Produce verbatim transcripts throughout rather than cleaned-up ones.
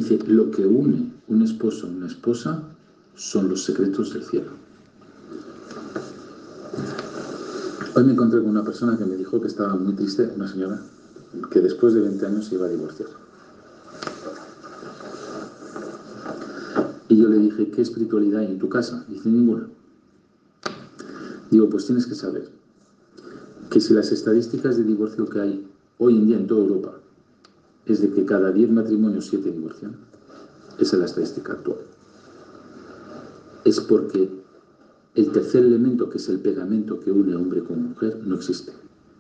Dice, lo que une un esposo a una esposa son los secretos del cielo. Hoy me encontré con una persona que me dijo que estaba muy triste, una señora, que después de veinte años se iba a divorciar. Y yo le dije, ¿qué espiritualidad hay en tu casa? Dice, ninguna. Digo, pues tienes que saber que si las estadísticas de divorcio que hay hoy en día en toda Europa es de que cada diez matrimonios, siete divorcian, esa es la estadística actual. Es porque el tercer elemento, que es el pegamento que une hombre con mujer, no existe.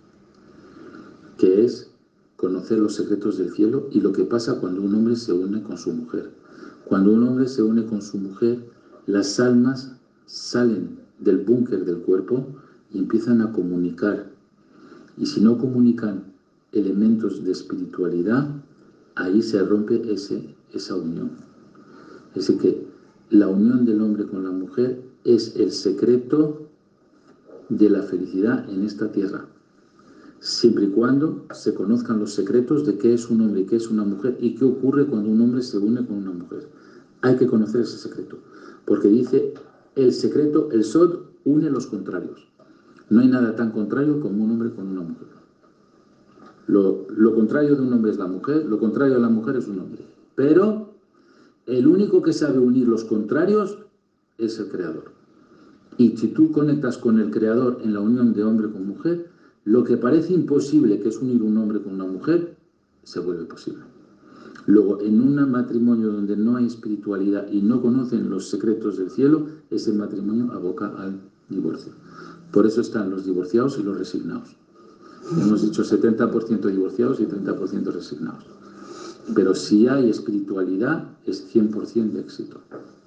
Que es conocer los secretos del cielo y lo que pasa cuando un hombre se une con su mujer. Cuando un hombre se une con su mujer, las almas salen del búnker del cuerpo y empiezan a comunicar. Y si no comunican elementos de espiritualidad, ahí se rompe ese, esa unión. Es decir, que la unión del hombre con la mujer es el secreto de la felicidad en esta tierra. Siempre y cuando se conozcan los secretos de qué es un hombre y qué es una mujer y qué ocurre cuando un hombre se une con una mujer. Hay que conocer ese secreto, porque dice, el secreto, el Sod, une los contrarios. No hay nada tan contrario como un hombre con una mujer. Lo, lo contrario de un hombre es la mujer, lo contrario de la mujer es un hombre. Pero el único que sabe unir los contrarios es el Creador. Y si tú conectas con el Creador en la unión de hombre con mujer, lo que parece imposible, que es unir un hombre con una mujer, se vuelve posible. Luego, en un matrimonio donde no hay espiritualidad y no conocen los secretos del cielo, ese matrimonio aboca al divorcio. Por eso están los divorciados y los resignados. Hemos dicho setenta por ciento divorciados y treinta por ciento resignados. Pero si hay espiritualidad, es cien por ciento de éxito.